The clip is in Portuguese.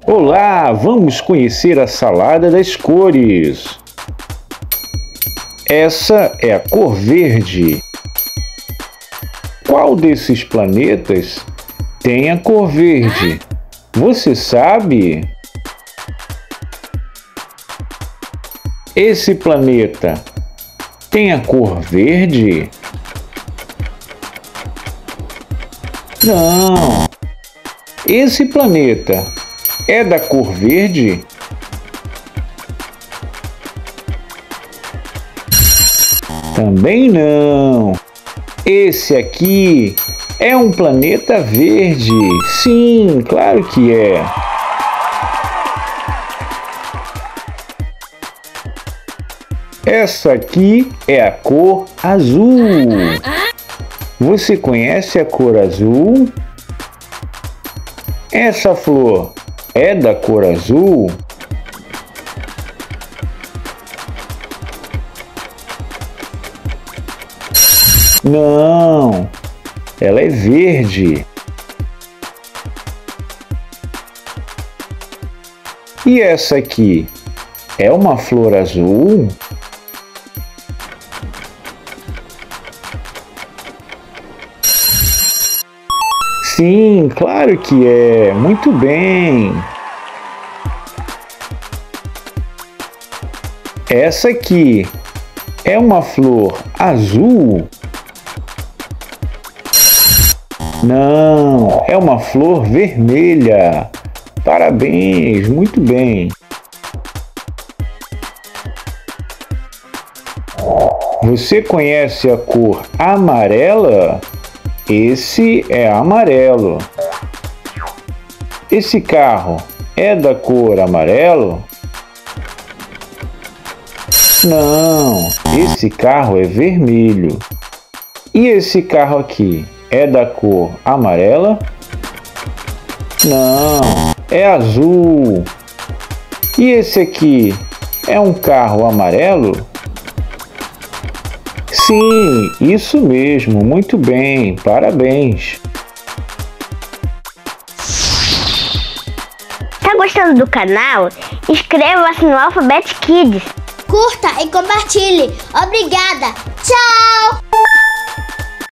Olá, vamos conhecer a salada das cores. Essa é a cor verde. Qual desses planetas tem a cor verde? Você sabe? Esse planeta tem a cor verde? Não. Esse planeta é da cor verde? Também não. Esse aqui é um planeta verde. Sim, claro que é. Essa aqui é a cor azul. Você conhece a cor azul? Essa flor é da cor azul? Não, ela é verde. E essa aqui é uma flor azul? Sim, claro que é. Muito bem. Essa aqui é uma flor azul? Não, é uma flor vermelha. Parabéns, muito bem. Você conhece a cor amarela? Esse é amarelo. Esse carro é da cor amarelo? Não, esse carro é vermelho. E esse carro aqui é da cor amarela? Não, é azul. E esse aqui é um carro amarelo? Sim, isso mesmo, muito bem, parabéns. Tá gostando do canal? Inscreva-se no Alphabet Kids. Curta e compartilhe. Obrigada. Tchau!